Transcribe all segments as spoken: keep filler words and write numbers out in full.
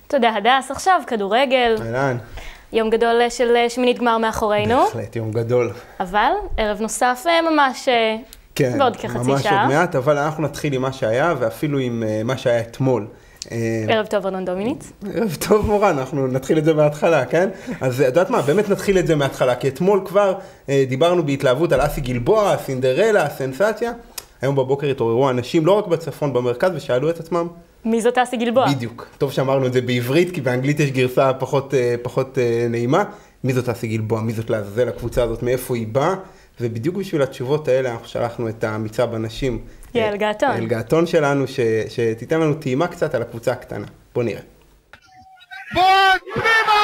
תודה הדס, עכשיו כדורגל. אהלן. יום גדול של שמינית גמר מאחורינו. בהחלט, יום גדול. אבל ערב נוסף ממש כן, בעוד כחצי שעה. ממש עוד מעט, אבל אנחנו נתחיל עם מה שהיה, ואפילו עם מה שהיה אתמול. ערב טוב, ארנון דומיניץ. ערב טוב, מורן, אנחנו נתחיל את זה מההתחלה, כן? אז יודעת מה, באמת נתחיל את זה מההתחלה, כי אתמול כבר דיברנו בהתלהבות על אסי גלבוע, סינדרלה, הסנסציה. היום בבוקר התעוררו אנשים, לא רק בצפון, במרכז, ושאלו את עצמם. מי זאת אסי גלבוע? בדיוק. טוב שאמרנו את זה בעברית, כי באנגלית יש גרסה פחות, פחות נעימה. מי זאת אסי גלבוע? מי זאת לעזאזל הקבוצה הזאת? מאיפה היא באה? ובדיוק בשביל התשובות האלה אנחנו שלחנו את המצעד הנשים. יעל געתון. יעל געתון שלנו, ש, שתיתן לנו טעימה קצת על הקבוצה הקטנה. בוא נראה. בועט פנימה!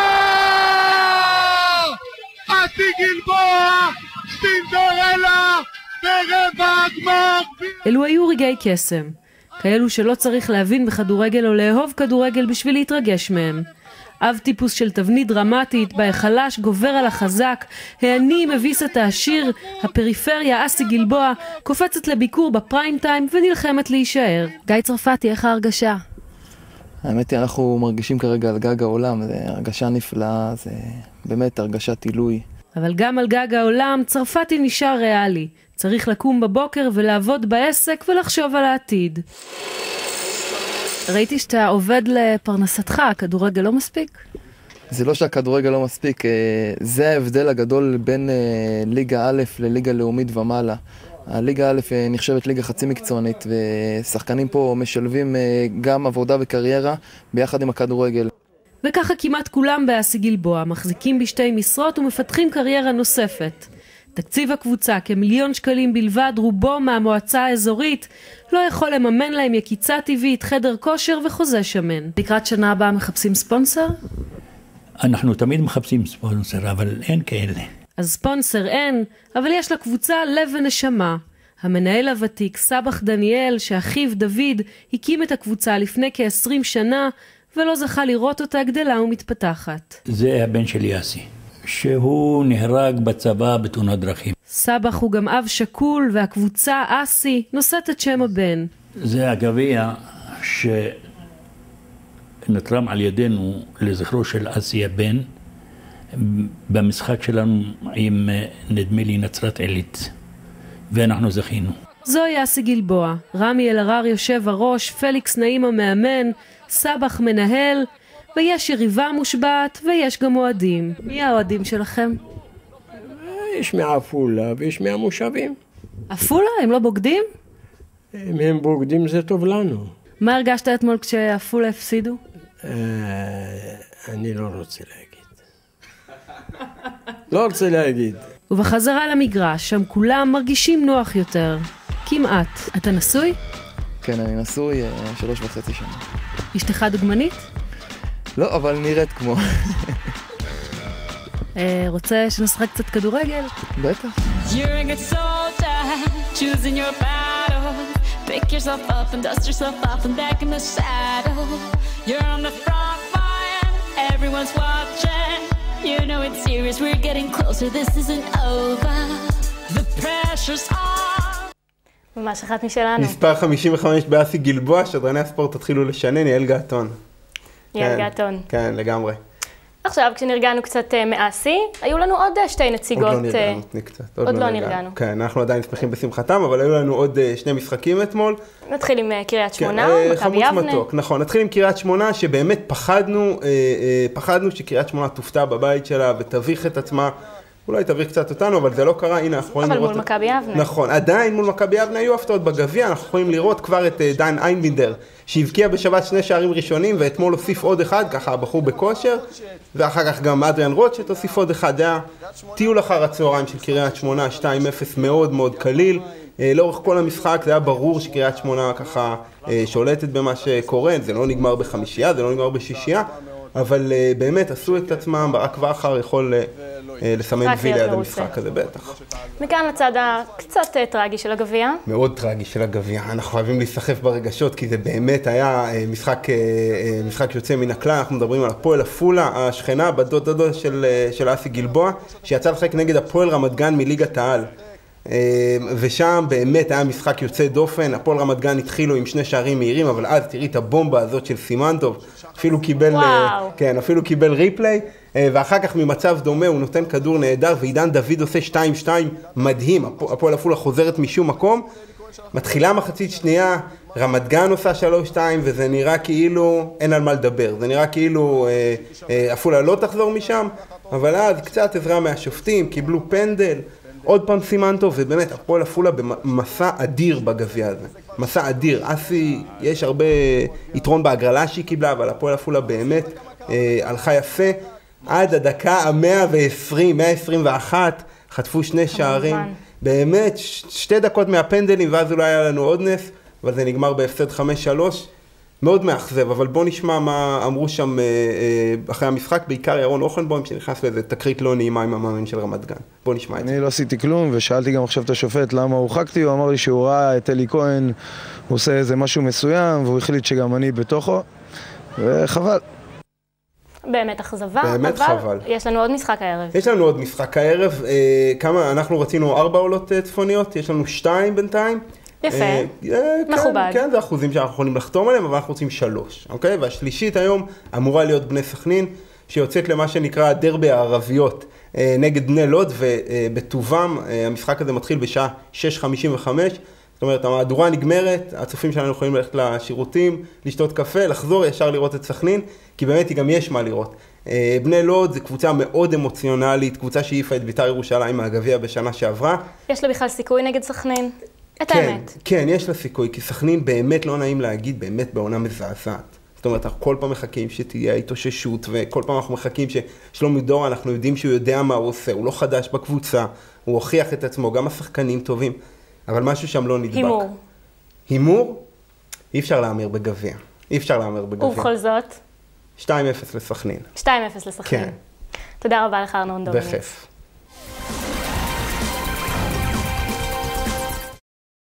אסי גלבוע! סינדרלה! ברבע הגמר! אלו היו רגעי קסם. כאלו שלא צריך להבין בכדורגל או לאהוב כדורגל בשביל להתרגש מהם. אב טיפוס של תבנית דרמטית, בה החלש גובר על החזק, העני מביס את העשיר, הפריפריה, אסי גלבוע, קופצת לביקור בפריים טיים ונלחמת להישאר. גיא צרפתי, איך ההרגשה? האמת היא, אנחנו מרגישים כרגע על גג העולם, זה הרגשה נפלאה, זה באמת הרגשת עילוי. אבל גם על גג העולם, צרפתי נשאר ריאלי. צריך לקום בבוקר ולעבוד בעסק ולחשוב על העתיד. ראיתי שאתה עובד לפרנסתך, הכדורגל לא מספיק? זה לא שהכדורגל לא מספיק, זה ההבדל הגדול בין ליגה א' לליגה לאומית ומעלה. הליגה א' נחשבת ליגה חצי מקצוענית, ושחקנים פה משלבים גם עבודה וקריירה ביחד עם הכדורגל. וככה כמעט כולם באסי גלבוע, מחזיקים בשתי משרות ומפתחים קריירה נוספת. תקציב הקבוצה כמיליון שקלים בלבד, רובו מהמועצה האזורית, לא יכול לממן להם יקיצה טבעית, חדר כושר וחוזה שמן. לקראת שנה הבאה מחפשים ספונסר? אנחנו תמיד מחפשים ספונסר, אבל אין כאלה. אז ספונסר אין, אבל יש לקבוצה לב ונשמה. המנהל הוותיק, סבח דניאל, שאחיו דוד הקים את הקבוצה לפני כ-עשרים שנה, ולא זכה לראות אותה גדלה ומתפתחת. זה הבן שלי אסי. שהוא נהרג בצבא בתאונת דרכים. סבח הוא גם אב שקול, והקבוצה אסי נושאת את שם הבן. זה הגביע שנתרם על ידינו לזכרו של אסי הבן, במשחק שלנו עם נדמה לי נצרת עילית, ואנחנו זכינו. זוהי אסי גלבוע, רמי אלהרר יושב הראש, פליקס נעים המאמן, סבח מנהל, ויש יריבה מושבעת ויש גם אוהדים. מי האוהדים שלכם? יש מעפולה ויש מהמושבים. עפולה? הם לא בוגדים? אם הם בוגדים זה טוב לנו. מה הרגשת אתמול כשעפולה הפסידו? אני לא רוצה להגיד. לא רוצה להגיד. ובחזרה למגרש, שם כולם מרגישים נוח יותר. כמעט. אתה נשוי? כן, אני נשוי שלוש וחצי שנה. אשתך דוגמנית? לא, אבל נראית כמו. רוצה שנשחק קצת כדורגל? בטח. You're a good soldier, choosing your battle. Pick yourself up and dust yourself off and back in the saddle. You're on the front line, everyone's watching. You know it's serious, we're getting closer, this isn't over. The pressure's on. ממש אחת משלנו. מספר חמישים וחמש באסי גלבוע, שדרני הספורט התחילו לשנן, יעל געתון. יעל געתון. כן, לגמרי. עכשיו, כשנרגענו קצת מאסי, היו לנו עוד שתי נציגות. עוד לא נרגענו, תני קצת. עוד לא נרגענו. כן, אנחנו עדיין שמחים בשמחתם, אבל היו לנו עוד שני משחקים אתמול. נתחיל עם קריית שמונה, מכבי יבנה. מתוק, נכון, נתחיל עם קריית שמונה, שבאמת פחדנו, פחדנו שקריית שמונה תופתע בבית שלה ותביך את עצמה. אולי תביך קצת אותנו, אבל זה לא קרה. הנה, אנחנו יכולים לראות... אבל מול מכבי יבנה. נכון, עדיין מול מכבי יבנה היו הפתעות בגביע, אנחנו יכולים לראות כבר את דן איינבינדר, שהבקיע בשבת שני שערים ראשונים, ואתמול הוסיף עוד אחד, ככה הבחור בכושר, ואחר כך גם אדריאן רוט שתוסיף עוד אחד. זה היה טיול אחר הצהריים של קריית שמונה, שתיים אפס מאוד מאוד קליל. לאורך כל המשחק זה היה ברור שקריית שמונה ככה שולטת במה שקורה, זה לא נגמר בחמישייה, זה לא נגמר בשישייה, אבל באמת עשו את עצמם, ברק ואחר יכול לסמן וי ליד המשחק הזה, בטח. מכאן לצד הקצת טרגי של הגביע. מאוד טרגי של הגביע, אנחנו חייבים להיסחף ברגשות, כי זה באמת היה משחק, משחק יוצא מן הכלל. אנחנו מדברים על הפועל עפולה, השכנה בדוד דודו של, של אסי גלבוע, שיצא לשחק נגד הפועל רמת גן מליגת העל. ושם באמת היה משחק יוצא דופן, הפועל רמת גן התחילו עם שני שערים מהירים, אבל אז תראי את הבומבה הזאת של סימנטוב, אפילו קיבל, וואו. כן, אפילו קיבל ריפליי, ואחר כך ממצב דומה הוא נותן כדור נהדר, ועידן דוד עושה שתיים שתיים מדהים, הפועל עפולה חוזרת משום מקום, מתחילה מחצית שנייה, רמת גן עושה שלוש שתיים, וזה נראה כאילו אין על מה לדבר, זה נראה כאילו עפולה לא תחזור משם, אבל אז קצת עזרה מהשופטים, קיבלו פנדל, עוד פעם סימנטוב, ובאמת הפועל עפולה במסע אדיר בגביע הזה. מסע אדיר. אסי, יש הרבה יתרון בהגרלה שהיא קיבלה, אבל הפועל עפולה באמת אה, הלכה יפה. עד הדקה ה-מאה ועשרים, מאה עשרים ואחת, חטפו שני שערים. באמת, ש- שתי דקות מהפנדלים, ואז אולי היה לנו עוד נס, אבל זה נגמר בהפסד חמש שלוש. מאוד מאכזב, אבל בוא נשמע מה אמרו שם אה, אה, אחרי המשחק, בעיקר ירון אוכנבוים, שנכנס לאיזה תקרית לא נעימה עם המאמן של רמת גן. בוא נשמע את זה. אני לא עשיתי כלום, ושאלתי גם עכשיו את השופט למה הורחקתי, הוא אמר לי שהוא ראה את אלי כהן, הוא עושה איזה משהו מסוים, והוא החליט שגם אני בתוכו, וחבל. באמת אכזבה, באמת אבל חבל. יש לנו עוד משחק הערב. יש לנו עוד משחק הערב, אה, כמה, אנחנו רצינו ארבע עולות אה, צפוניות, יש לנו שתיים בינתיים. יפה, אה, כן, מכובד. כן, זה אחוזים שאנחנו יכולים לחתום עליהם, אבל אנחנו רוצים שלוש, אוקיי? והשלישית היום אמורה להיות בני סכנין, שיוצאת למה שנקרא דרבי הערביות אה, נגד בני לוד, ובטובם אה, המשחק הזה מתחיל בשעה שש חמישים וחמש, זאת אומרת, המהדורה נגמרת, הצופים שלנו יכולים ללכת לשירותים, לשתות קפה, לחזור ישר לראות את סכנין, כי באמת גם יש מה לראות. אה, בני לוד זה קבוצה מאוד אמוציונלית, קבוצה שהעיפה את בית"ר ירושלים מהגביע בשנה שעברה. יש לה בכלל סיכוי נגד סכנין? את כן, האמת. כן, יש לה סיכוי, כי סכנין באמת לא נעים להגיד, באמת בעונה מזעזעת. זאת אומרת, אנחנו כל פעם מחכים שתהיה התאוששות, וכל פעם אנחנו מחכים ששלומי דורה, אנחנו יודעים שהוא יודע מה הוא עושה, הוא לא חדש בקבוצה, הוא הוכיח את עצמו, גם השחקנים טובים, אבל משהו שם לא נדבק. הימור. הימור? אי אפשר להאמר בגביע. אי אפשר להאמר בגביע. ובכל זאת? שתיים אפס לסכנין. שתיים אפס לסכנין. כן. תודה רבה לך ארנון דומיניץ. בכיף.